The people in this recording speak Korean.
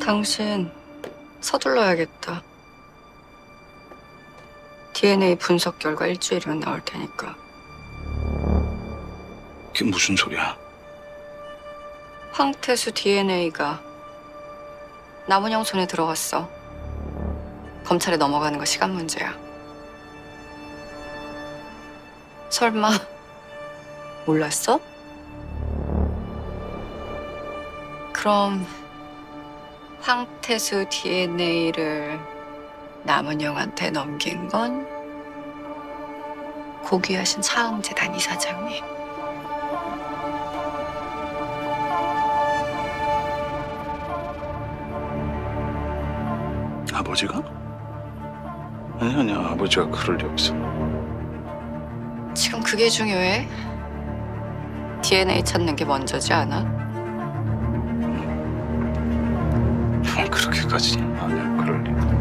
당신 서둘러야겠다. DNA 분석 결과 일주일이면 나올 테니까. 그게 무슨 소리야? 황태수 DNA가 남은영 손에 들어갔어. 검찰에 넘어가는 거 시간 문제야. 설마 몰랐어? 그럼 황태수 DNA를 남은영한테 넘긴 건 고귀하신 차흥재단 이사장님. 아버지가? 아니 아버지가 그럴 리 없어. 지금 그게 중요해? DNA 찾는 게 먼저지 않아? 그렇게까지 아니야 그럴 리.